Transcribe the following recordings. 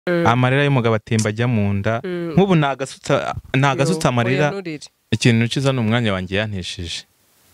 amarira y'umugabo atemba ajya mu nda nk'ubu nagasutsa amarira ikintu ciza n'umwanya wanjye yantesheje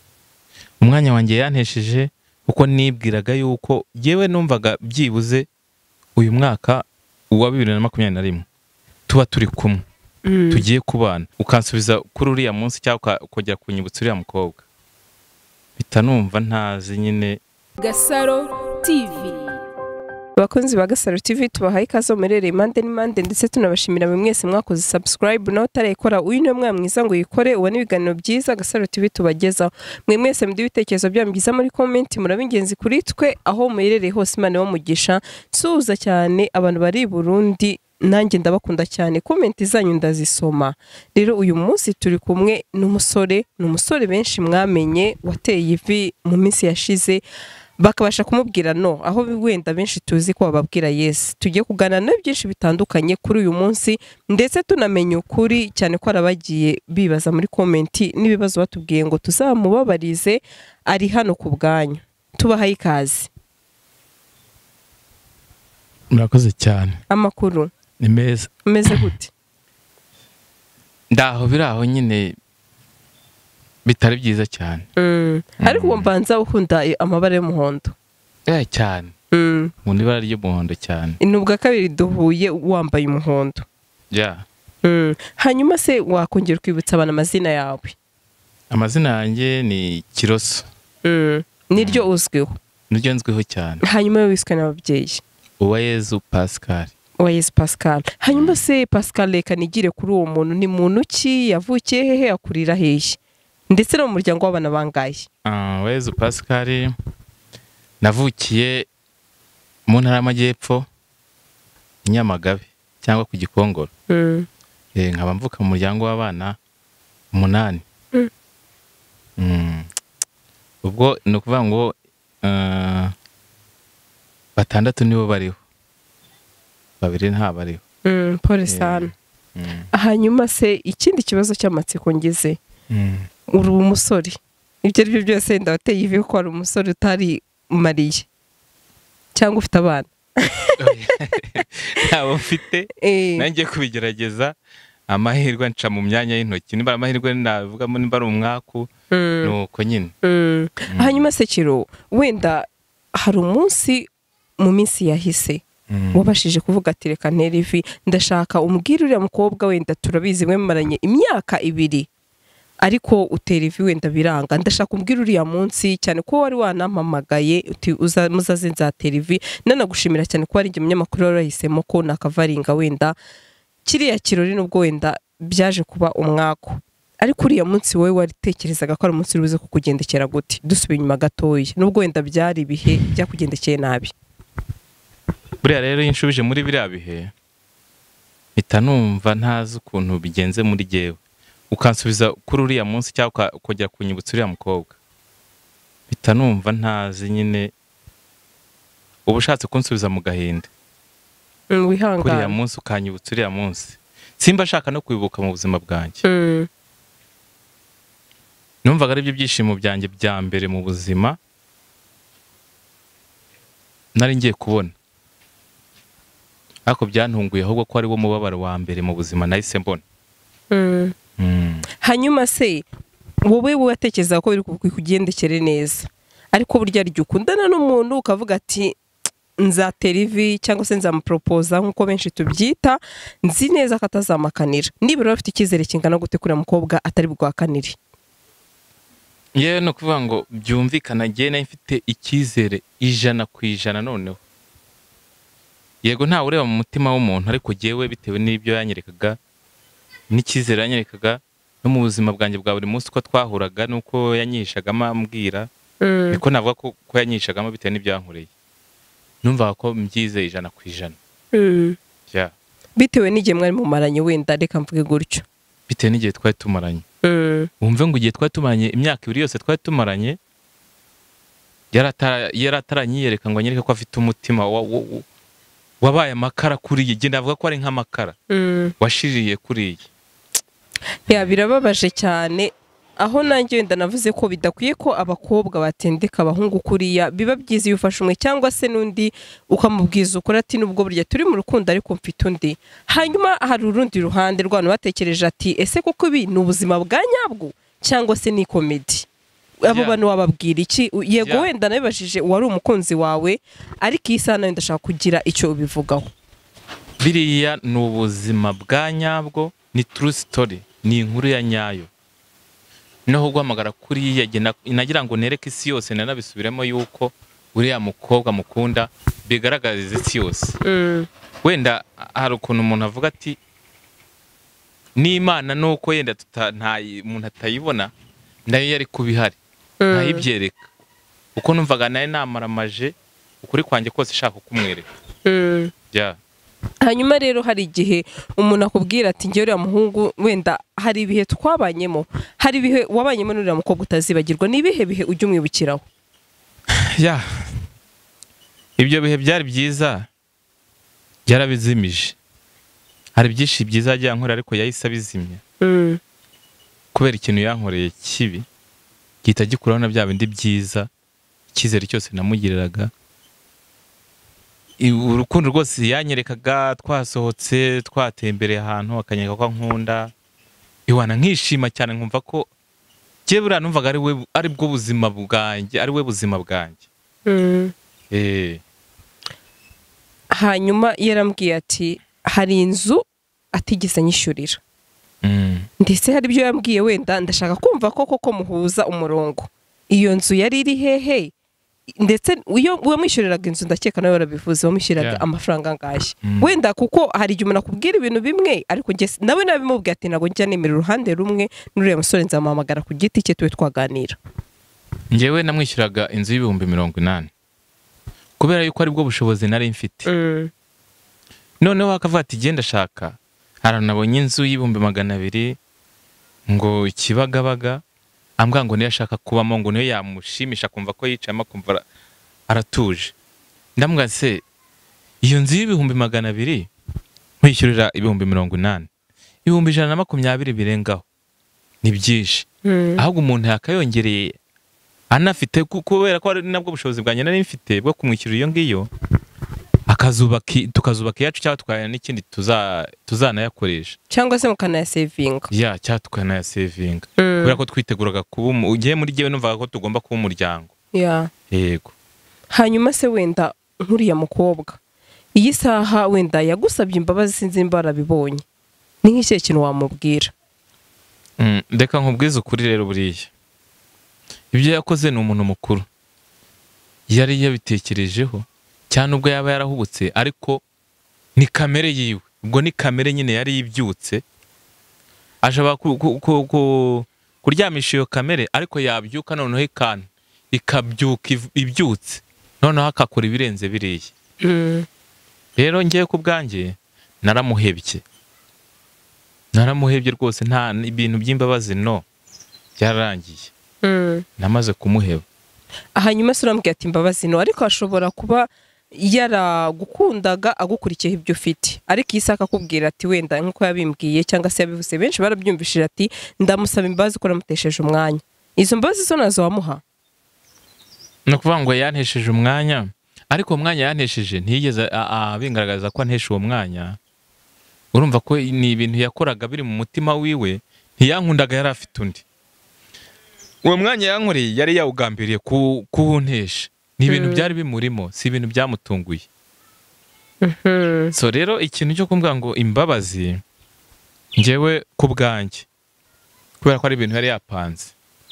uko nibwiraga yuko yewe numvaga byibuze uyu mwaka wa 2021 tuba turi kumwe tugiye kubana ukansubiza kuri uriya munsi cyangwa ukongera kunyibutsa uriya mukobwa bitanumva ntazi nyine. Gasaro TV. Abakunzi ba Gasaro TV tubahaye ikaze merere impande n'imande ndetse tunabashimira mwese mwakoze subscribe no tarekora uyu niwe mwamwiza ngo yikore ubone ibiganiro byiza Gasaro TV tubagezaho. Mwe mwese mudi bitekerezo byambiza muri comment murabingenzi kuri twe aho muyerere hose Imana mugisha suza cyane abantu bari Burundi nanjye ndabakunda cyane comment zanyu ndazisoma. Rero uyu munsi turi kumwe n'umusore benshi mwamenye wateye ivi mu minsi yashize bakabasha kumubwira no aho wenda benshi tuzi ko bababwira yes. Tugiye kugana no byinshi bitandukanye kuri uyu munsi ndetse tunamenya ukuri cyane ko arabagiye bibaza muri comment n'ibibazo batubwiye ngo tuzamubabarize ari hano ku bwanyu. Tubahaye ikaze. Murakoze cyane. Amakuru ni meza. Meze gute? Ndaho biraho nyine bitari byiza cyane. Ariko wambanza ukunda amabara y'umuhondo. Cyane. Mu ibara ry'umuhondo cyane. Inubwa kabiri duhuye wambaye umuhondo. Hanyuma se wakongera kwibutsa abana amazina yawe? Amazina yanjye ni Kiroso. Niryo uzwiho? Niryo nzwiho cyane. Hanyuma wiswe n'ababyeyi? Uwayezu Pascal. Uwayezu Pascal. Hanyuma se Pascal reka nigire kuri uwo muntu ni muntu ki yavukiye hehe akurira hehe? Ndetse no mu muryango w'abana bangaye? Uwayezu Pascal navukiye mu ntara y'Amajyepfo Nyamagabe cyangwa ku Gikongoro. Nkaba mvuka mu muryango w'abana 8. Ubwo no kuvuga ngo 6 nibo bariho 2 nta bariho. Pole sana. Hanyuma se ikindi kibazo cy'amatsiko ngize uri umusore ibyo ari byo byose ndabateye ivi ko ari umusore utari mariye cyangwa ufite abana? Ntabwo mfite nanjye kubigerageza amahirwe nca mu myanya y'intoki niba amahirwe navugamo niba ari umwaku nuko nyine. Hanyuma se Kiro wenda hari umunsi mu minsi yahise wabashije kuvuga ati reka ntere ivi ndashaka umbwire uriya mukobwa wenda turabizi mwemaranye imyaka 2 ariko utera ivi wenda biranga ndashaka umbwire uriya munsi cyane ko wari wanampamagaye uti muzaze nzatera ivi nanagushimira cyane ko ari umunyamakuru warahisemo ko nakavaringa wenda kiriya kirori nubwo wenda byaje kuba umwako ariko uriya munsi wowe waritekerezaga ko ari umunsi urubuze kukugendekera gute? Dusubiye inyuma gatoya nubwo wenda byari ibihe byakugendekeye nabi. Buriya rero inshubije muri biriya bihe bitanumva ntazi ukuntu bigenze muri jewe ukansubiza kuri uriya munsi cyangwa ukongera kunyibutsa uriya mukobwa bitanumva ntazi nyine ubushatse kunsubiza mu gahinda. Wihangana kuri uriya munsi ukanyibutsa uriya munsi simba shaka no kwibuka mu buzima bwanjye. Numvaga ari byo byishimo byanjye bya mbere mu buzima nari ngiye kubona ariko byantunguye ahubwo ko ari wo mubabaro wa mbere mu buzima nahise mbona. Hanyuma se wowe watekereza ko biri kugendekere neza ariko burya ryo ukundana n'umuntu ukavuga ati nzatera ivi cyangwa se nzamupropoza nkuko benshi tubyita nzi neza ko atazamakanira nibura bafite ikizere kingana gute kuri mukobwa atari bwakanire? Yewe no kuvuga ngo byumvikana ngiye nayo mfite ikizere 100% noneho. Yego nta ureba mu mutima w'umuntu ariko jewe bitewe n'ibyo yanyerekaga n'ikizere yanyerekaga no mu buzima bwanjye bwa buri munsi ko twahuraga nuko yanyishaga ambwira biko navuga ko yanyishagamo bitewe n'ibyo yankoreye numva ko mbyizeye 100%. Bitewe n'igihe mwari mumaranye wenda reka mvuge gutyo bitewe n'igihe twari tumaranye. Wumve ngo igihe twari tumaranye imyaka 2 yose twari tumaranye yarataranyiyereka ngo anyereke ko afite umutima wabaye amakara kuri iyi genda avuga ko ari nk'amakara washiriye kuri iyi. Birababaje cyane aho nanjye wenda navuze ko bidakwiye ko abakobwa batendeka abahungu kuriya, biba byiza iyo ufashe umwe cyangwa se n'undi ukamubwiza ukuri ati nubwo burya turi mu rukundo ariko mfite undi. Hanyuma hari urundi ruhande rw'abantu batekereje ati ese koko ibi ni ubuzima bwa nyabwo cyangwa se ni komedi? Abo bantu wababwira iki? Yego wenda nabibajije uwari umukunzi wawe, ariko iyi saha nawe ndashaka kugira icyo ubivugaho. Biriya ni ubuzima bwa nyabwo, ni true story, ni inkuru ya nyayo. Noho guhamagara kuri yagena inagira ngo nereke isi yose nanabisubiremo yuko uriya mukobwa mukunda bigaragariza isi yose. Wenda hari ukuntu umuntu avuga ati n'Imana nuko yenda nta umuntu atayibona nayo yari kubihari ntayibyereka, uko numvaga naye namaramaje ukuri kwanjye kose shaka kumwereka. Hanyuma rero hari igihe umuntu akubwira ati ngiye uriya muhungu wenda hari ibihe twabanyemo, hari ibihe wabanyemo n'uriya mukobwa utazibagirwa, ni ibihe bihe ujya umwibukiraho? Ibyo bihe byari byiza byarabizimije. Hari byinshi byiza yagiye ankora ariko yahise abizimya kubera ikintu yankoreye kibi gihita gikuraho na bya bindi byiza, icyizere cyose namugiriraga. Urukundo rwose yanyerekaga, twasohotse twatembereye ahantu akanyereka ko nkunda, iwana nkishima cyane nkumva ko je buriya numvaga ari bwo buzima bwanjye, ari we buzima bwanjye. Hanyuma yarambwiye ati hari inzu atigeze anyishyurira, ndetse hari ibyo yambwiye wenda ndashaka kumva ko koko muhuza umurongo. Iyo nzu yari iri hehe? Ndetse iyo wamwishyuriraga inzu ndakeka nawe warabivuze wamwishyuriraga amafaranga angahe? Wenda kuko hari igihe umuntu akubwira ibintu bimwe ariko nawe nabimubwiye ati ntabwo njya nemera uruhande rumwe, n'uriya musore nzamuhamagara ku giti cye tube twaganira. Njyewe namwishyuraga inzu y'ibihumbi 80 kubera yuko ari bwo bushobozi nari mfite. Noneho akavuga ati genda shaka, haranabonye inzu y'ibihumbi 200 ngo Kibagabaga, ambwa ngo niyo ashaka kubamo, ngo niyo yamushimisha kumva ko yicayemo kumva aratuje. Ndambwa se iyo nzu y'ibihumbi 200 nkwishyurira ibihumbi 80, ibihumbi 120 birengaho ni byinshi. Ahubwo umuntu yakayongereye anafite kubera ko ari nabwo bushobozi bwanjye nari mfite bwo kumwishyurira iyo ngiyo, tukazubaka yacu cyangwa tukaya n'ikindi tuzanayakoresha cyangwa se mukanayasevinga. Cyangwa tukanayasevinga kubera ko twiteguraga kuba ugiye muri gihe numvaga ko tugomba kuba umuryango. Yego. Hanyuma se wenda nkuriya mukobwa iyi saha wenda yagusabye imbabazi, sinzi imba barabibonye, ni nk'icyo kintu wamubwira? Ndeka nkubwize ukuri rero buriya ibyo yakoze ni umuntu mukuru, yari yabitekerejeho cyane ubwo yaba yarahubutse, ariko ni kamere yiwe, ubwo ni kamere nyine yari yibyutse, ashaka kuryamisha iyo kamere, ariko yabyuka noneho ikabyuka ibyutse, noneho akakora ibirenze biriya. Rero ngiye ku bwanjye naramuhebye rwose, nta ibintu by'imbabazi no, byararangiye. Namaze kumuheba. Hanyuma se urambwira ati imbabazi no, ariko ashobora kuba yaragukundaga agukurikiye ibyo ufite, ariko iyi saha akakubwira ati wenda nk'uko yabimbwiye cyangwa se yabivuze, benshi barabyumvishije ati ndamusaba imbabazi ko namutesheje umwanya. Izo mbabazi zo nazo wamuha? Ni ukuvuga ngo yantesheje umwanya, ariko uwo mwanya yantesheje ntiyigeze bingaragaza ko antesha uwo mwanya. Urumva ko ni ibintu yakoraga biri mu mutima wiwe, ntiyankundaga, yari afite undi. Uwo mwanya yankoreye yari yawugambiriye kuwuntesha, ni ibintu byari bimurimo, si ibintu byamutunguye. So rero ikintu cyo kumbwira ngo imbabazi, njyewe ku bwanjye kubera ko ari ibintu yari yapanze,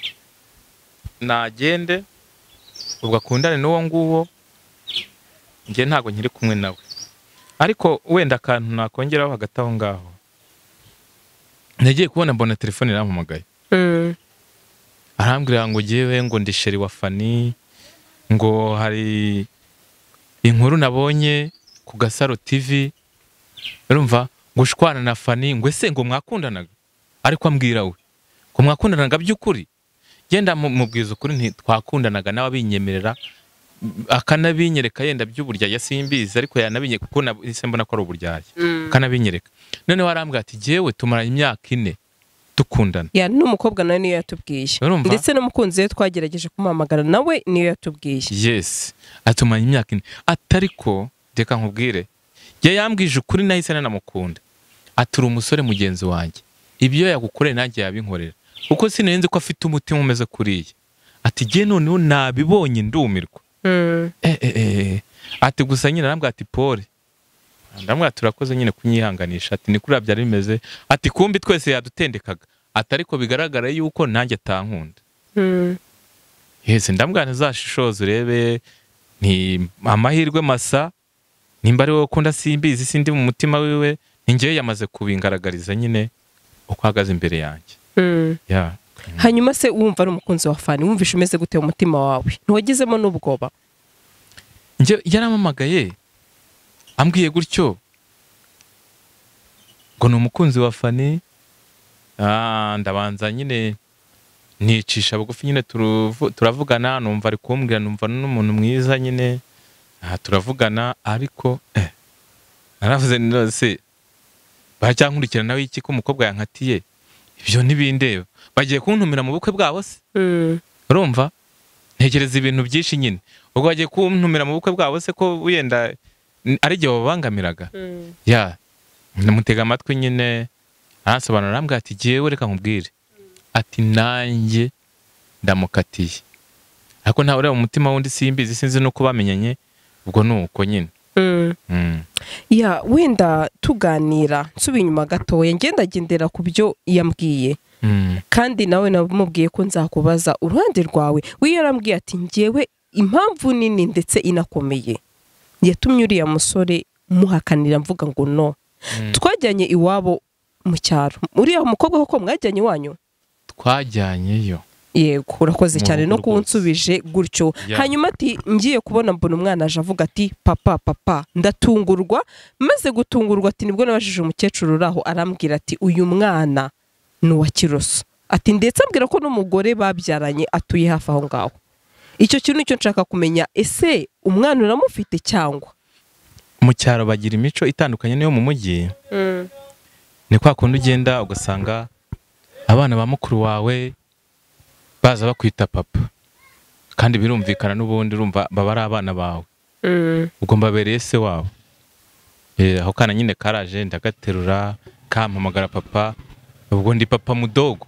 nagende ubwo akundane n'uwo nguwo, njye ntago nkiri kumwe nawe. Ariko wenda akantu nakongeraho hagati aho ngaho, nagiye kubona mbona telefone irampamagaye, arambwira ngo jyewe ngo ndi sheri wa Fani, ngo hari inkuru nabonye ku Gasaro TV, urumva ngo ushwana na Fani, ngo ese ngo mwakundanaga? Ariko ambwira we ko mwakundanaga by'ukuri. Genda mubwiza ukuri ntitwakundanaga, nawe abinyemerera akanabinyereka, yenda by'uburya yasimbiza, ariko yanabinye kuko nahise mbona ko ari uburyaye, akanabinyereka. None warambwira ati jyewe tumaranye imyaka 4 dukundana. ya n'umukobwa nawe niyo yatubwiye Urumva? ndetse n'umukunzi we twagerageje kumuhamagara nawe niyo yatubwiye. Yes, atumanye imyaka 4 atariko reka nkubwire yambwije ukuri nahise nanamukunda. Atura umusore mugenzi wanjye ibyo yagukoreye nanjye yabinkorera kuko sinenze ko afite umutima umeze kuriye. Ati giye noneho nabibonye ndumirwa. Ati gusa nyine arambwira ati Paul ndamwira turakoze nyine kunyihanganisha. Ati ni kuri byari bimeze. Ati kumbi twese yadutendekaga. Atariko bigaragara yuko nanjye atankunda. Yes, ndambwira ntazashishoza urebe ni amahirwe masa nimba ari wowe ukunda simbizi sindi mu mutima wiwe ninjye yamaze kubingaragariza nyine uko ahagaze imbere yanjye. Yeah. Hanyuma se wumva ari umukunzi wa Fani wumvishe umeze gute mu mutima wawe ntiwagizemo n'ubwoba? Nje yaramamagaye ambwiye gutyo ngo ni umukunzi wa Fani. Ndabanza nyine nicisha bugufi nyine turavugana numva ari kumbwira numva n'umuntu mwiza nyine turavugana ariko naravuze nose bacyankurikira nawe iki ko umukobwa yankatiye ibyo ntibindeba bagiye kuntumira mu bukwe bwabo se. Urumva ntekereza ibintu byinshi nyine ubwo bagiye kuntumira mu bukwe bwabo se ko wenda ari gihe babangamiraga. Ya namutega amatwi nyine arasobanura arambwira ati giyewe reka nkubwire ati nanjye ndamukatiye ariko ntawe ureba mu mutima wundi simbizi sinzi no kubamenyanye ubwo nuko nyine. Ya wenda tuganira nsubiye inyuma gatoya ngendagendera ku byo yambwiye kandi nawe namubwiye ko nzakubaza uruhande rwawe. We yarambwiye ati ngewe impamvu nini ndetse inakomeye yatumye uriya musore muhakanira mvuga ngo no. Twajyanye iwabo mu cyaro uriya umukobwa koko mwajyanye iwanyu? Twajyanyeyo. Yego urakoze cyane no kunsubije gutyo. Hanyuma ati ngiye kubona mbona umwana aje avuga ati papa ndatungurwa. Maze gutungurwa ati nibwo nabajije umukecuru uraho arambwira ati uyu mwana ni uwa Kiroso. Ati ndetse ambwira ko n'umugore babyaranye atuye hafi aho ngaho. Icyo kintu nicyo nshaka kumenya, ese umwana uramufite cyangwa? Mu cyaro bagira imico itandukanye niyo mu mujyi. Ni kwa kundi ugenda ugasanga abana ba mukuru wawe baza bakwita papa kandi birumvikana n'ubundi urumva baba ari abana bawe. Ubwo mbabereye se wabo. Aho kana nyine karaje ndagaterura kampamagara papa ubwo ndi papa mudogo.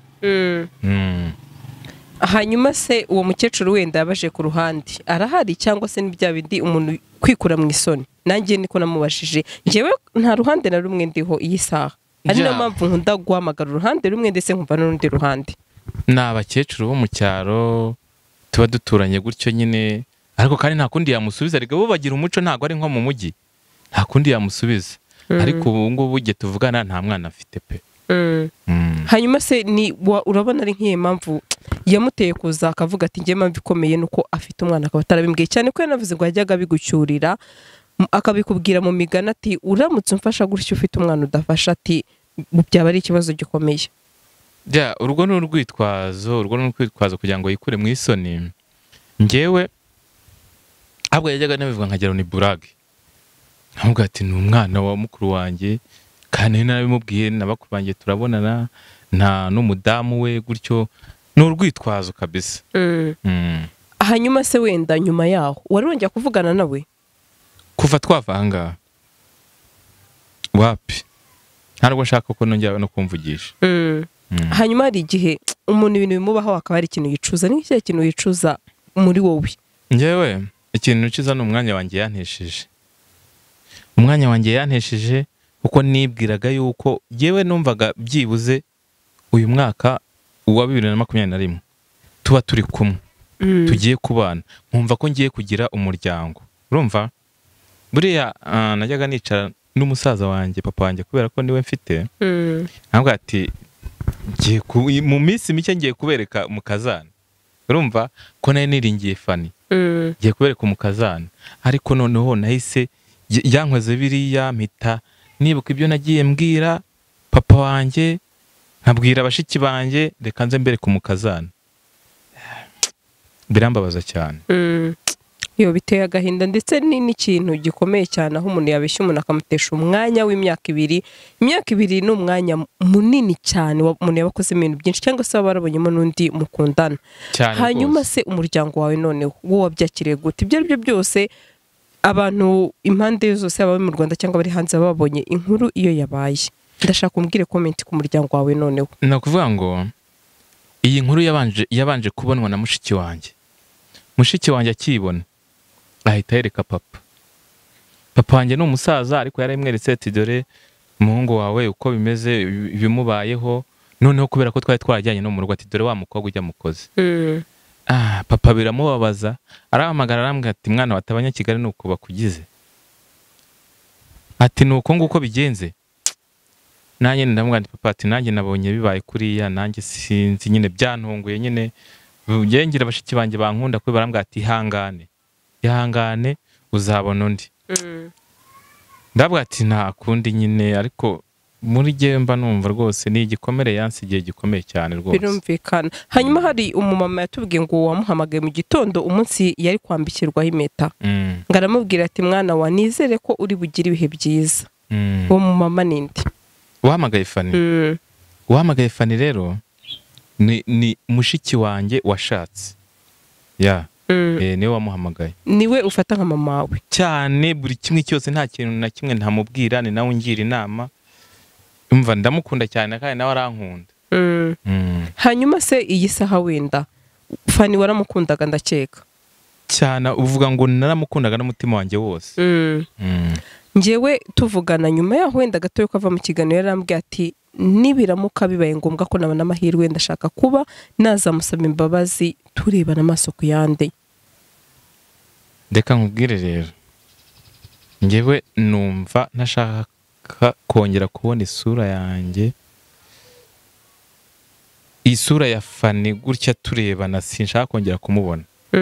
Hanyuma se uwo mukecuru wenda yabaje ku ruhande arahari cyangwa se n'ibya bindi umuntu kwikura mu isoni? Nanjye niko namubashije ngewe nta ruhande na rumwe ndiho iyi saha ari na mpamvu nkunda guhamagara uruhande rumwe ndetse nkumva n'urundi ruhande. Ni abakecuru bo mu cyaro tuba duturanye gutyo nyine ariko kandi nta kundi yamusubiza ariko bo bagira umuco ntago ari nko mu mujyi nta kundi yamusubiza ariko ubu ngubu ujye tuvugana nta mwana afite pe. Hanyuma se ni urabona ari nk'iyo mpamvu yamuteye kuza akavuga ati ngiye mpamvu ikomeye nuko afite umwana akaba atarabimbwiye cyane ko yanavuze ngo yajyaga bigucyurira akabikubwira mu migana ati uramutse umfasha gutyo ufite umwana udafasha ati byaba ari ikibazo gikomeye. Urwo ni urwitwazo kugira ngo yikure mu isoni. Ngewe ahubwo yajyaga nabivuga nkagira ni burage nkavuga ati ni umwana wa mukuru wanjye kandi nabimubwiye n'abakuru banjye turabonana nta n'umudamu we gutyo ni urwitwazo kabisa. Hanyuma se wenda nyuma yaho wari wongera kuvugana nawe? Kuva twavanga wapi ntabwo nshaka ko nongera no kumvugisha. Hanyuma hari igihe umuntu ibintu bimubaho akaba ari ikintu yicuza. Ni iki kintu yicuza muri wowe? Ngewe ikintu nicuza ni umwanya wanjye yantesheje kuko nibwiraga yuko yewe numvaga byibuze uyu mwaka wa 2021 tuba turi kumwe tugiye kubana nkumva ko ngiye kugira umuryango. Urumva buriya najyaga nicara n'umusaza wanjye papa wanjye kubera ko niwe mfite ntabwo ati mu minsi mike ngiye kubereka umukazana. Urumva ko nayo niringiye Fani ngiye kubereka umukazana ariko noneho nahise yankoze biriya mpita nibuka ibyo nagiye mbwira papa wanjye nkabwira abashiki banjye reka nze mbereka umukazana. Birambabaza cyane iyo biteye agahinda ndetse n'ikintu gikomeye cyane aho umuntu yabeshya umuntu akamutesha umwanya w'imyaka 2. Imyaka 2 ni umwanya munini cyane umuntu yabakoze ibintu byinshi cyangwa se barabonyemo n'undi mukundana. Hanyuma se umuryango wawe noneho wo wabyakiriye gute? Ibyo aribyo byose abantu impande zose aba mu Rwanda cyangwa bari hanze babonye inkuru iyo yabaye. Ndashaka kumbwire comment ku muryango wawe noneho. Nakuvuga ngo iyi nkuru yabanje kubonwa na mushiki wanjye. Mushiki wanjye akibona ahita yereka papa. Papa wanjye ni umusaza ariko yaramweretse ati dore umuhungu wawe uko bimeze bimubayeho, noneho kubera ko twari twarajyanye no mu rugo ati dore wa mukobwa ujya mukoze. Papa biramubabaza, arahamagara arambwira ati mwana watabanya Kigali nuko bakugize. Ati nuko nguko bigenze. Nanjye ndamubwira ati papa ati nanjye nabonye bibaye kuriya, nanjye sinzi nyine byantunguye nyine. Ngira abashiki banjye bankunda kuri barambwira ati ihangane uzabona undi. Ndabwira ati nta kundi nyine, ariko muri gihe mba numva rwose ni igikomere yansigiye gikomeye cyane rwose. Birumvikana. Hanyuma hari umumama yatubwiye ngo wamuhamagaye mu gitondo umunsi yari kwambikirwaho impeta. Ngaramubwira ati mwana wa nizere ko uri bugire ibihe byiza. Uwo mumama ninde? Wahamagaye Fani. Wahamagaye Fani rero ni mushiki wanjye washatse. Niwe wamuhamagaye. Niwe ufata nka mama wawe cyane, buri kimwe cyose nta kintu na kimwe ntamubwira, ni nawe ngira inama. Umva ndamukunda cyane kandi nawe arankunda. Hanyuma se iyi saha wenda Fani waramukundaga ndakeka cyane, uvuga ngo naramukundaga n'umutima wanjye wose. Njyewe tuvugana nyuma yaho wenda gato yo kava mu kiganiro yarambwiye ati nibiramuka bibaye ngombwa ko nabona amahirwe ndashaka kuba nazamusaba imbabazi turebana amaso ku yande. Ndeka nkubwire rero, njyewe numva ntashaka kongera kubona isura yanjye, isura ya Fani gutya turebana, sinshaka kongera kumubona.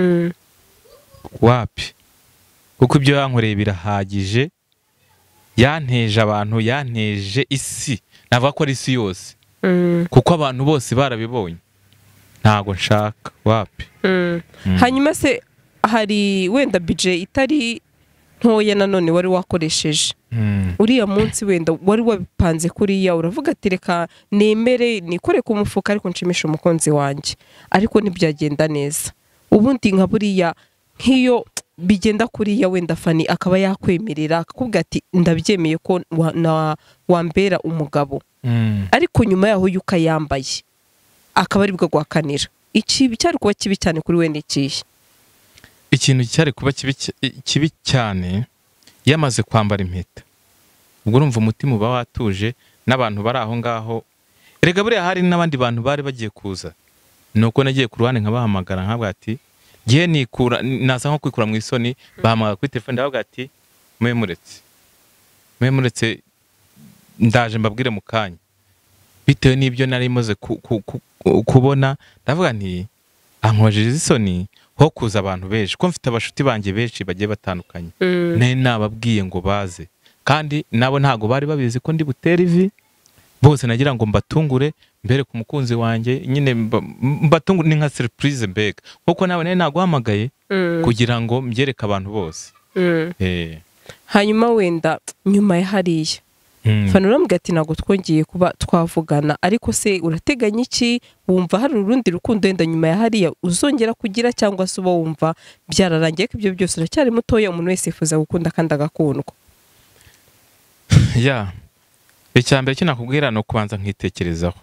Wapi, kuko ibyo yankoreye birahagije, yanteje abantu, yanteje isi, navuga ko ari isi yose, kuko abantu bose barabibonye. Ntago nshaka, wapi. Hanyuma se hari wenda budget itari ntoya nanone wari wakoresheje uriya munsi, wenda wari wabipanze kuriya uravuga ati reka nemere nikore ku mufuka ariko nshimisha umukunzi wanjye, ariko ntibyagenda neza. Ubundi nka buriya nk'iyo bigenda kuriya wenda Fani akaba yakwemerera akakubwira ati ndabyemeye ko wambera umugabo, ariko nyuma yaho yuka yambaye akaba ari bwo gwakanira, iki cyari kuba kibi cyane kuri we n'ikihe? Ikintu cyari kuba kibi cyane yamaze kwambara impeta. Ubwo urumva umutima uba watuje n'abantu bari aho ngaho. Erega buriya hari n'abandi bantu bari bagiye kuza, nuko nagiye ku ruhande nkabahamagara nkabwa ati giye nikura, nasa nko kwikura mu isoni, bahamagara kuri telefone ndavuga ati mwemuretse ndaje mbabwire mu kanya, bitewe n'ibyo nari maze kubona. Ndavuga nti ankojije isoni ho kuza abantu benshi, ko mfite abashuti banjye benshi bagiye batandukanye. Nari nababwiye ngo baze, kandi nabo ntago bari babizi ko ndi butere ivi. Bose nagira ngo mbatungure mbere ku mukunzi wanjye, nyine mbatungure ni nka surprise mbega, kuko nawe nari naguhamagaye kugira ngo mbyereke abantu bose. Hanyuma wenda nyuma ya hariya Fani urambwira ati ntago twongeye kuba twavugana, ariko se urateganya iki? Wumva hari urundi rukundo wenda nyuma ya hariya uzongera kugira, cyangwa se uba wumva byararangiye ko ibyo byose uracyari mutoya, umuntu wese yifuza gukunda kandi agakundwa? Icyambere cyo nakubwira no kubanza nkitekerezaho,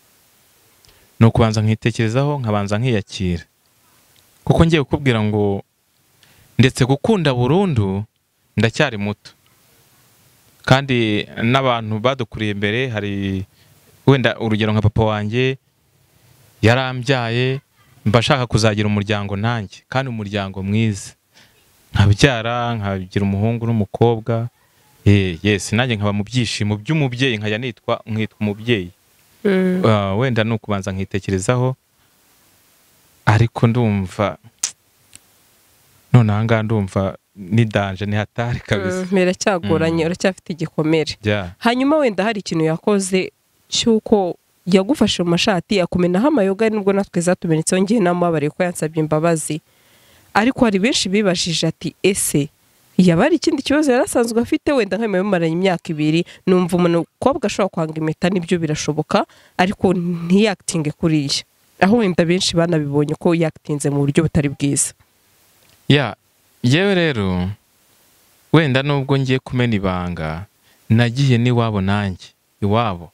nkabanza nkiyakira, kuko ngiye kukubwira ngo ndetse gukunda burundu ndacyari muto, kandi n'abantu badukuriye imbere. Hari wenda urugero nka papa wanjye yarambyaye, mbashaka kuzagira umuryango nanjye, kandi umuryango mwiza, nkabyara nkagira umuhungu n'umukobwa. Nanjye nkaba mu byishimo by'umubyeyi, nkajya nkitwa umubyeyi. Wenda no kubanza nkitekerezaho, ariko ndumva none aha ndumva ni danje, ni hatari kabisa. Biracyagoranye, uracyafite igikomere. Hanyuma wenda hari ikintu yakoze cyuko yagufashe mu mashati akumenaho amayoga, nubwo natwe zatumenetse ngiye namubabariye ko yansabye imbabazi, ariko hari benshi bibajije ati ese yaba ari ikindi kibazo yarasanzwe afite wenda nk'amaranye imyaka 2 numva umukobwa ashobora kwanga impeta nibyo birashoboka ariko ntiyakitinge kuriya aho wenda benshi banabibonye ko yakitinze mu buryo butari bwiza. Yewe rero wenda nubwo ngiye kumena ibanga nagiye n'iwabo nanjye iwabo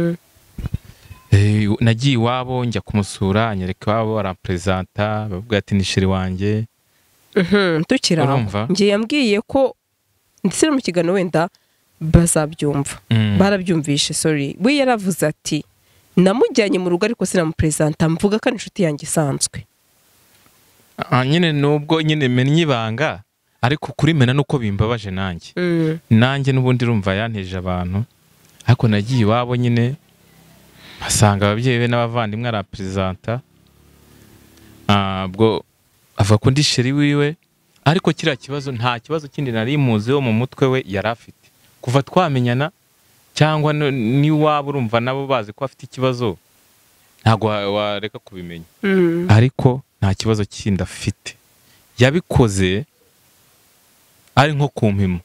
nagiye iwabo njya kumusura anyereka iwabo arapresenta bavuga ati ni sheri wanjye tukiraho ngiye yambwiye ko ndetse no mu kiganiro wenda bazabyumva barabyumvishe sorry we yaravuze ati namujyanye mu rugo ariko sinamupresenta mvuga ko inshuti yanjye isanzwe. Nyine nubwo nyine menye ibanga ariko kuri mena nuko bimbabaje nanjye n'ubundi rumva yanteje abantu ariko nagiye iwabo nyine asanga ababyeyi be n'abavandimwe arapresenta bwo ava ku ndi sheri wiwe ariko kiriya kibazo nta kibazo kindi nari muziho mu mutwe we yari afite kuva twamenyana cyangwa ni waba urumva nabo bazi ko afite ikibazo ntago wareka kubimenya ariko nta kibazo kindi afite yabikoze ari nko kumpima.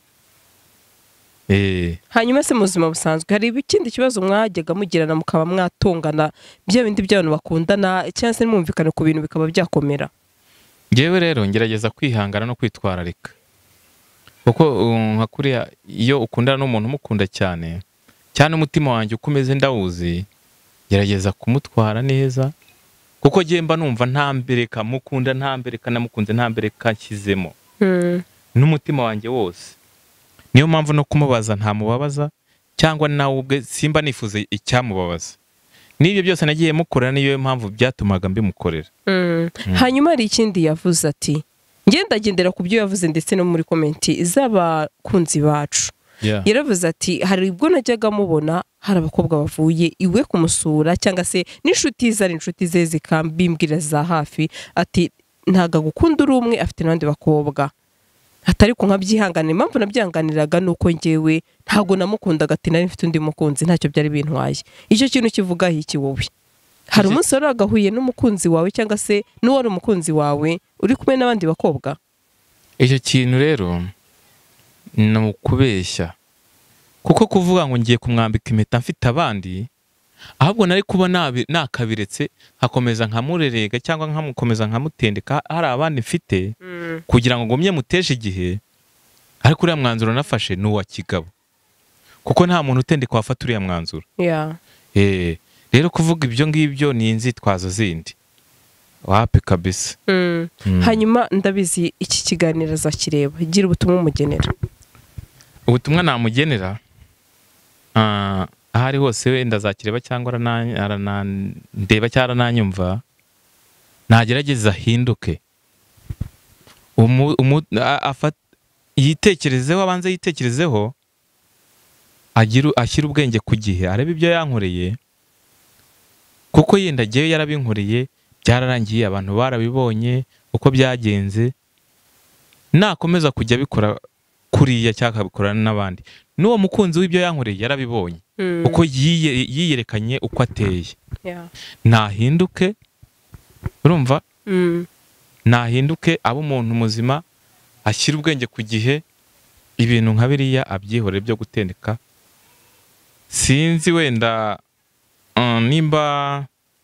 Hanyuma se muzima busanzwe hari ikindi kibazo mwajyaga mugirana mukaba mwatongana bya bindi by'abantu bakundana cyangwa se mwumvikana ku bintu bikaba byakomera? Ngewe rero ngerageza kwihangana no kwitwararika kuko nka kuriya iyo ukundana n'umuntu umukunda cyane umutima wanjye ukomeze ndawuzi gerageza kumutwara neza kuko mba numva ntambereka mukunda ntambereka namukunze ntambereka nshyizemo n'umutima wanjye wose. Niyo mpamvu no kumubaza ntamubabaza cyangwa nawe ubwe simba nifuze icyamubabaza. N'ibyo byose nagiye mukorera niyo mpamvu byatumaga mbimukorera. Hanyuma hari ikindi yavuze ati ngendagendera ku byo yavuze ndetse no muri komenti z'abakunzi bacu. Yaravuze ati hari ubwo najyaga mubona hari abakobwa bavuye iwe kumusura cyangwa se n'inshuti ze zikambimbwira za hafi ati ntaga gukunda uri umwe afite n'abandi bakobwa atari ko nkabyihangana. Impamvu nabyanganiraga nuko ngewe ntago namukundaga ati nari mfite undi mukunzi ntacyo byari bintwaye. Icyo kintu kivuga iki wowe? Hari umunsi waragahuye n'umukunzi wawe cyangwa se n'uwari umukunzi wawe uri kumwe n'abandi bakobwa? Icyo kintu rero ni ukubeshya kuko kuvuga ngo ngiye kumwambika impeta mfite abandi ahubwo nari kuba nakabiretse hakomeza nkamurerega cyangwa nkamukomeza nkamutendeka hari abandi mfite kugira ngo ngumye muteje igihe ariko uriya mwanzuro nafashe ni uwa kigabo kuko nta muntu utendeka wafata uriya mwanzuro. Rero kuvuga ibyo ngibyo ni inzitwazo zindi wapi kabisa. Hanyuma ndabizi iki kiganiro azakireba gira ubutumwa umugenera. Ubutumwa namugenera ahari hose wenda azakireba cyangwa aranandeba cyangwa arananyumva nagerageza ahinduke yitekerezeho abanze yitekerezeho ashyira ubwenge ku gihe arebe ibyo yankoreye kuko yenda agiye yarabinkoreye byararangiye abantu barabibonye uko byagenze nakomeza kujya abikora kuriya cyangwa abikorana n'abandi n'uwo mukunzi w'ibyo yankoreye yarabibonye uko yiyerekanye uko ateye. Nahinduke urumva nahinduke aba umuntu muzima ashyira ubwenge ku gihe ibintu nka biriya abyihorere byo gutendeka. Sinzi wenda nimba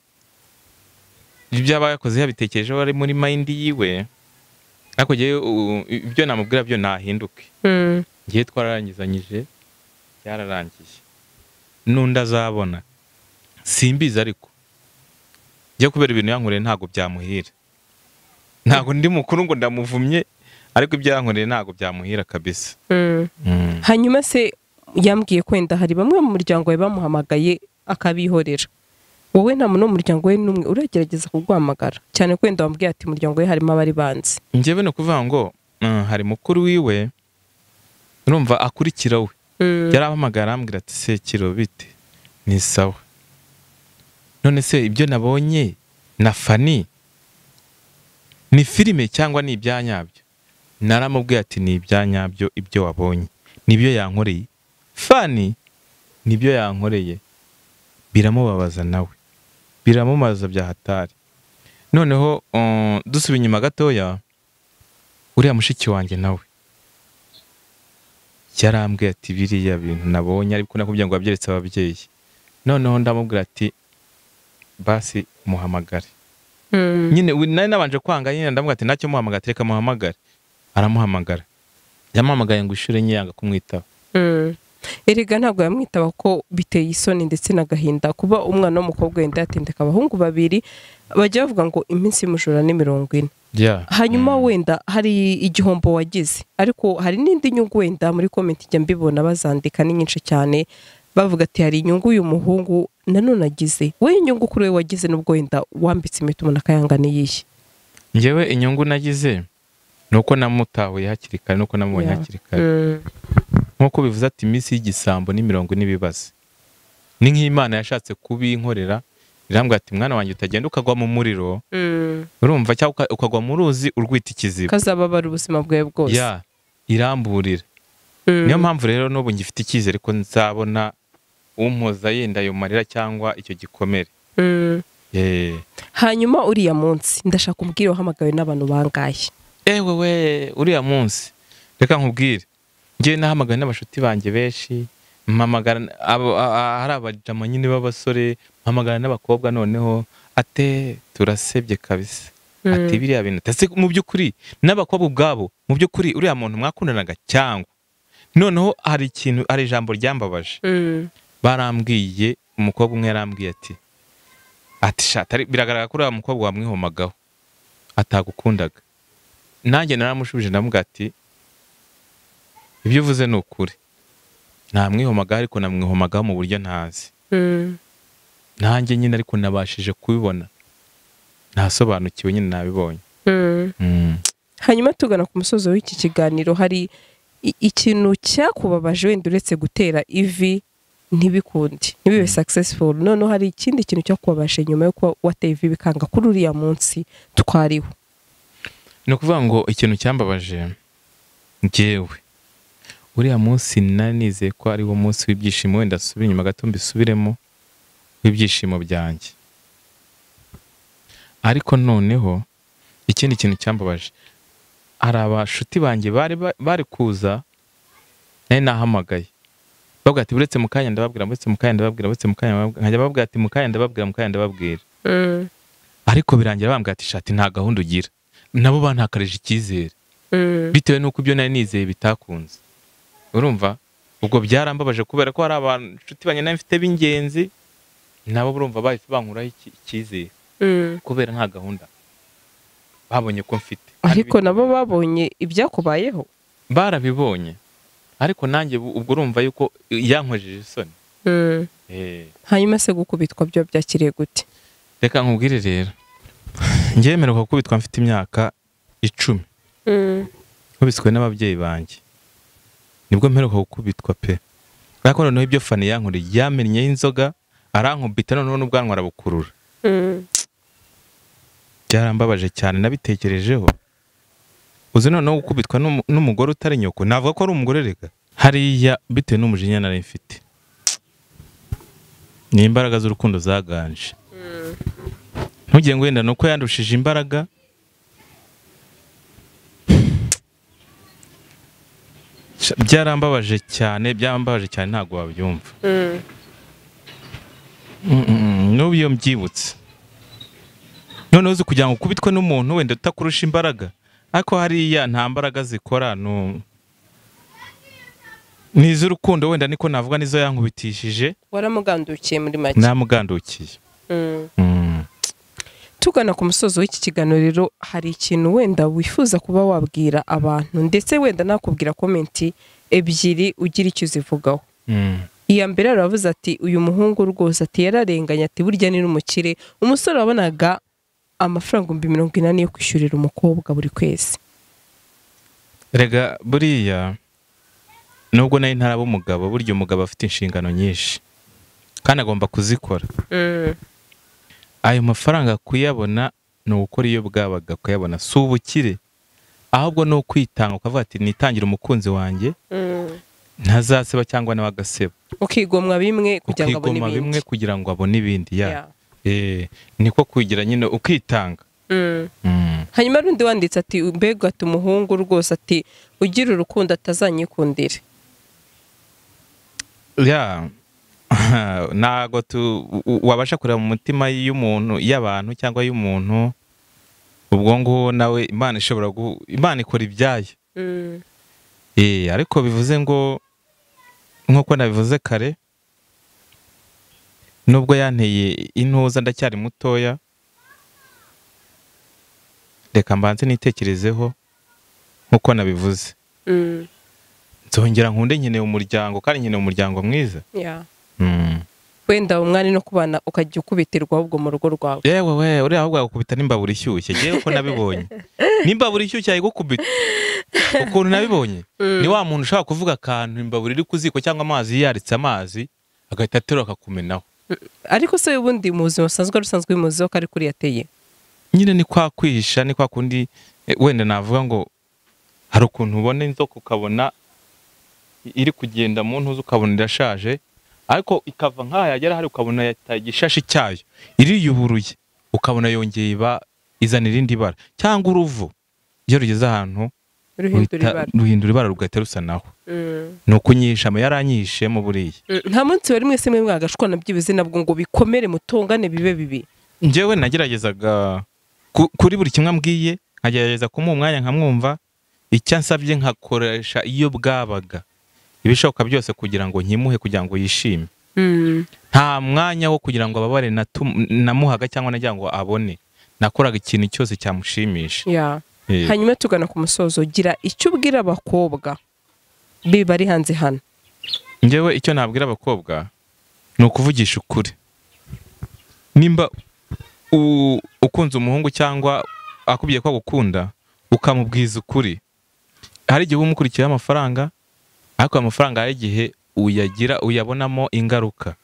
ibyo aba yakoze yabitekerejeho ari muri mind yiwe ariko ibyo namubwira byo nahinduke. Ngiye twararangizanyije byararangiye n'undi azabona simbizi ariko njye kubera ibintu yankoreye ntago byamuhira ntago ndi mukuru ngo ndamuvumye ariko ibyo yankoreye ntago byamuhira kabisa. Hanyuma se yambwiye kwenda hari bamwe mu muryango we bamuhamagaye akabihorera wowe nta muntu mu muryango we n'umwe uragerageza kuguhamagara cyane kwenda wambwiye ati umuryango we harimo abari banze? Njyewe no kuvuga ngo hari mukuru wiwe urumva akurikira we yarahamagara ambwira ati se kiro bite ni sawa none se ibyo nabonye na Fani ni filime cyangwa ni ibyanyabyo? Naramubwiye ati ni ibyanyabyo ibyo wabonye nibyo yankoreye. Fani nibyo yankoreye biramubabaza nawe biramumaza bya hatari. Noneho dusubiye inyuma gatoya uriya mushiki wanjye nawe yarambwiye ati biriya bintu nabonye ariko nakubwiye ngo wabyeretse ababyeyi. Noneho ndamubwira ati basi muhamagare. Nyine nari nabanje kwanga, nyine ndamubwira ati ntacyo muhamagara, reka muhamagare. Aramuhamagara. Yamuhamagaye ngo ishure nyanga kumwitaba. Erega ntabwo yamwitaba ko biteye isoni ndetse n'agahinda kuba umwana w'umukobwa wenda yatendeka abahungu babiri bajya bavuga ngo iminsi y'umujura ni 40. Hanyuma wenda hari igihombo wagize, ariko hari n'indi nyungu wenda muri comment ijya mbibona bazandika ni nyinshi cyane bavuga ati hari inyungu uyu muhungu nanone agize. We inyungu kuri we wagize nubwo wenda wambitse impeta umuntu akayanga niyihe? Njyewe inyungu nagize nuko namutahuye hakiri kare, nuko namubonye hakiri kare. Nkuko bivuze ati iminsi y'igisambo ni 40 n'ibibazo. Ni nk'Imana yashatse kubinkorera, irambwira ati mwana wanjye utagenda ukagwa mu muriro. Urumva cyangwa ukagwa mu ruzi urwita ikiziba. Kazababara ubuzima bwawe bwose. Iramburira. Niyo mpamvu rero n'ubu ngifite icyizere ko nzabona umpoza yenda ayo marira cyangwa icyo gikomere. Hanyuma uriya munsi ndashaka kumbwira wahamagawe n'abantu bangaye. We uriya munsi reka nkubwire, ngiye nahamagaye n'abashuti banjye benshi, mpamagara hari abajama nyine b'abasore, mpamagara n'abakobwa, noneho ate turasebye kabisa. Ati biriya bintu tase mu by'ukuri n'abakobwa ubwabo mu by'ukuri uriya muntu mwakundanaga cyangwa. Noneho hari ikintu, ari ijambo ryambabaje. Barambwiye, umukobwa umwe yarambwiye ati shata biragaragara ko uriya mukobwa wamwihomagaho atagukundaga. Nanjye naramushubije ndamubwira ati ibyo uvuze ni ukuri, namwihomagaho ariko namwihomagaho mu buryo ntazi. Nanjye nyine ariko nabashije kubibona, nasobanukiwe nyine nabibonye. Hanyuma tugana ku musozo w'iki kiganiro, hari ikintu cyakubabaje wenda uretse gutera ivi ntibikundi ntibibe successful, noneho hari ikindi kintu cyakubabaje nyuma yo kuba wateye ivi bikanga kuri uriya munsi twariho? Ni ukuvuga ngo ikintu cyambabaje njyewe uriya munsi nanize ko ari wo munsi w'ibyishimo, wenda asubira inyuma gato mbisubiremo, w'ibyishimo byanjye. Ariko noneho ikindi kintu cyambabaje, hari abashuti banjye bari kuza nari nahamagaye bavuga ati buretse mu kanya ndababwira, buretse mu kanya ndababwira, buretse mu kanya nkajya babwira ati mu kanya ndababwira, mu kanya ndababwira. Ariko birangira bambwira ati shati nta gahunda ugira. Nabo bantakarije icyizere bitewe n'uko ibyo nari nizeye bitakunze. Urumva ubwo byarambabaje kubera ko hari abashuti banjye nari mfite b'ingenzi, nabo urumva bahise bankuraho icyizere kubera nta gahunda babonye ko mfite. Ariko nabo babonye ibyakubayeho, barabibonye, ariko nanjye ubwo urumva yuko yankojeje isoni. Hanyuma se gukubitwa byo byakiriye gute? Reka nkubwire rero, njye mperuka gukubitwa mfite imyaka 10. Nkubiswe n'ababyeyi banjye, nibwo mperuka gukubitwa pe. Ariko noneho ibyo fani yankuriye yamennyeho inzoga, arankubita noneho n'ubwanwa arabukurura. Byarambabaje cyane, nabitekerejeho. Uzi noneho gukubitwa n'umugore utari nyoko, navuga ko ari umugore rega. Hariya bitewe n'umujinya nari mfite, ni imbaraga z'urukundo zaganje. Ntugire ngo wenda nuko yandushije imbaraga. Byarambabaje cyane ntabwo wabyumva. N'ubu iyo mbyibutse, noneho uzi kugira ngo ukubitwe n'umuntu wenda utakurusha imbaraga, ariko hariya nta mbaraga zikora, n'iz'urukundo wenda niko navuga, nizo yankubitishije. Waramugandukiye muri make? Namugandukiye. Tugana ku musozo w'iki kiganiro rero, hari ikintu wenda wifuza kuba wabwira abantu, ndetse wenda nakubwira komenti ebyiri ugira icyo uzivugaho. Iya mbere aravuze ati uyu muhungu rwose ati yararenganye, ati burya ni n'umukire. Umusore wabonaga amafaranga 40 yo kwishyurira umukobwa buri kwezi. Rega buriya nubwo nari ntaraba umugabo, burya umugabo afite inshingano nyinshi kandi agomba kuzikora. Ayo mafaranga kuyabona no gukora iyo bwabaga kuyabona si ubukire, ahubwo no kwitanga ukavuga ati nitangira umukunzi wanjye ntazaseba cyangwa nawe agaseba, ukigomwa bimwe kugira ngo abone ibindi. Niko kugira nyine ukitanga. hanyuma rundi wanditse ati mbega ati umuhungu rwose ati ugira urukundo atazanyikundira. ya ntago wabasha kureba mu mutima y'umuntu y'abantu cyangwa y'umuntu ubwo ngo nawe Imana ishobora Imana ikora ibyayo. Ariko bivuze ngo nkuko nabivuze kare, nubwo yanteye intuza ndacyari mutoya, reka mbanze nitekerezeho nkuko nabivuze. Nzongera nkunde nkeneye umuryango kandi nkeneye umuryango mwiza. Wenda umwari no kubana ukajya ukubitirwa ahubwo mu rugo rwawe. Yewe uri ahubwo gukubita n'imbabura ishyushye. Ngewe uko nabibonye n'imbabura ishyushye ayigukubita ukuntu nabibonye ni wa muntu ushaka kuvuga akantu imbabura iri kuziko cyangwa amazi yaritse amazi agahita aterura akakumenaho. Ariko se ubundi mu buzima rusanzwe muziho kari kuri yateye nyine ni kwa kwihisha, ni kwa kundi wenda navuga ngo hari ukuntu ubona inzoka ukabona iri kugenda mu ntuzi ukabona irashaje, ariko ikava nk'aha yagera hari ukabona yataye igishashi cyayo iriyuburuye ukabona yongeye izana irindi bara, cyangwa uruvu iyo rugeze ahantu ruhindura ibara rugahita rusa naho. ni ukunyisha yaranyishe mu buriya. Nta munsi wari mwese mwe mwagashwana byibuze nabwo ngo bikomere mutongane bibe bibi. Njyewe nageragezaga kuri buri kimwe ambwiye nkagerageza kumuha umwanya nkamwumva, icyo ansabye nkakoresha iyo bwabaga ibishoboka byose kugira ngo nkimuhe kugira ngo yishime. Nta mwanya wo kugira ngo ababare namuhaga cyangwa nagira ngo abone, nakoraga ikintu cyose cyamushimisha. Hanyuma tugana ku musozo, gira icyo ubwira abakobwa bari hanze hano. Njyewe icyo nabwira abakobwa ni ukuvugisha ukuri. Nimba ukunze umuhungu cyangwa akubwiye ko agukunda ukamubwiza ukuri, hari igihe umukurikiyeho amafaranga, ariko amafaranga hari igihe uyabonamo ingaruka.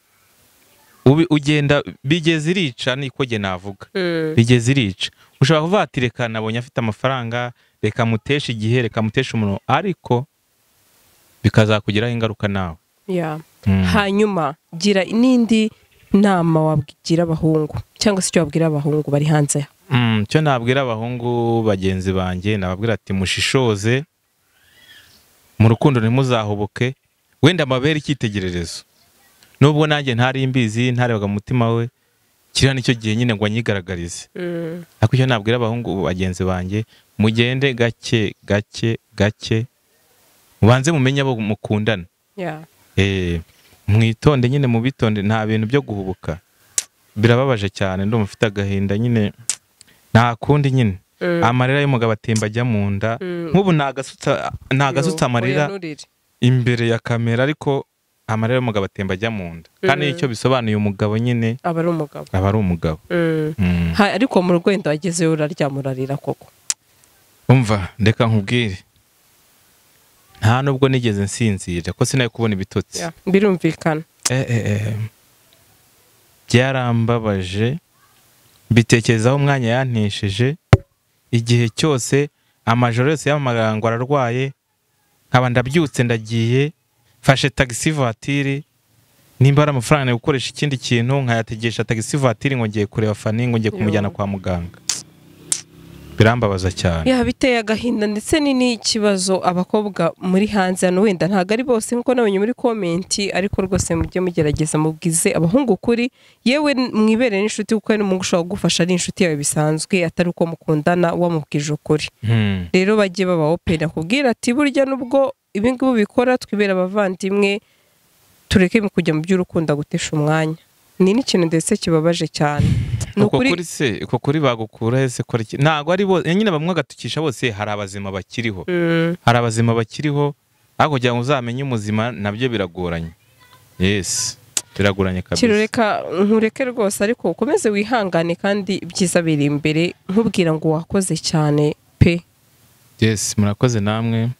Ugenda bigeze irica, niko jye navuga, bigeze irica. Ushobora kuvuga ati reka nabonye afite amafaranga, reka muteshe igihe, reka muteshe umuntu, ariko bikazakugiraho ingaruka nawe. Hanyuma gira n'indi nama wabwira abahungu cyangwa se icyo wabwira abahungu bari hanze. Cyo nabwira abahungu bagenzi banjye, nababwira ati mushishoze mu rukundo, ntimuzahubuke. Wenda amabere icyitegererezo, nubwo nanjye ntari imbizi, ntarebaga mu mutima we, kiriya nicyo gihe nyine ngo anyigaragarize. Ariko icyo nabwira abahungu bagenzi banjye, mugende gake gake gake, mubanze mumenye abo mukundana. Mwitonde nyine, mubitonde, nta bintu byo guhubuka. Birababaje cyane, ndumva mfite agahinda nyine, nta kundi nyine. Amarira y'umugabo atemba ajya mu nda. Nk'ubu nagasutsa amarira imbere ya kamera, ariko amarira y'umugabo atemba ajya mu nda. Kandi icyo bisobanuye umugabo nyine aba ari umugabo. Ariko mu rugo wenda wagezeyo uraryamurarira koko. Umva, ndeka nkubwire, nta nubwo nigeze nsinzira ko sinaye kubona ibitotsi. Birumvikana. Byarambabaje, bitekerezaho umwanya yantesheje. Igihe cyose amajoro yose y'amagango ararwaye, nkaba ndabyutse ndagiye, fashe taxi voiture, nimba ari amafaranga yo gukoresha ikindi kintu nkayategesha taxi voiture ngo ngiye kureba Fani, ngo ngiye kumujyana kwa muganga. Birambabaza cyane. Biteye agahinda ndetse n'ikibazo abakobwa muri hanze hano, wenda ntago ari bose nkuko nabonye muri komenti, ariko rwose mujye mugerageza mubwize abahungu kuri, yewe mwibere n'inshuti, kuko ari umuntu ushobora kugufasha, ari inshuti yawe bisanzwe, atari uko mukundana wamubwije ukuri. Rero bajye baba open akubwira ati burya nubwo ibi ngibi bikora, twibera abavandimwe, tureke kujya mu by'urukundo gutesha umwanya. Ni n'ikintu ndetse kibabaje cyane. Uko kuri bagukura hese kora iki? Ntago ari bo nyine bamwe gatukisha, bose hari abazima bakiriho. Hari abazima bakiriho, ariko kugira ngo uzamenye umuzima nabyo biragoranye. Biragoranye kabisa. Kirureka nkureke rwose, ariko ukomeze wihangane, kandi ibyiza biri imbere, nkubwira ngo wakoze cyane pe. Murakoze namwe.